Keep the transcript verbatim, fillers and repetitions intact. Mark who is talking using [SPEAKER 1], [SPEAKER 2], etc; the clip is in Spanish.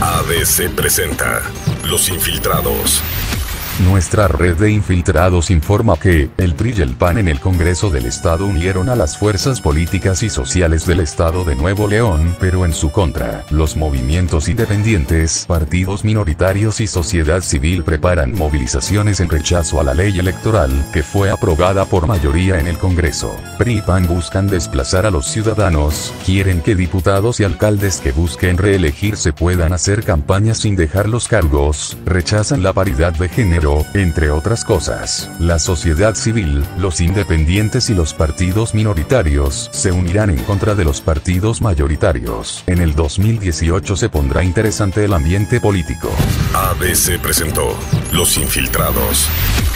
[SPEAKER 1] A B C presenta Los Infiltrados.
[SPEAKER 2] Nuestra red de infiltrados informa que, el P R I y el P A N en el Congreso del Estado unieron a las fuerzas políticas y sociales del Estado de Nuevo León, pero en su contra, los movimientos independientes, partidos minoritarios y sociedad civil preparan movilizaciones en rechazo a la ley electoral, que fue aprobada por mayoría en el Congreso. P R I y P A N buscan desplazar a los ciudadanos, quieren que diputados y alcaldes que busquen reelegirse puedan hacer campañas sin dejar los cargos, rechazan la paridad de género, entre otras cosas. La sociedad civil, los independientes y los partidos minoritarios se unirán en contra de los partidos mayoritarios. En el dos mil dieciocho se pondrá interesante el ambiente político.
[SPEAKER 1] A B C presentó Los Infiltrados.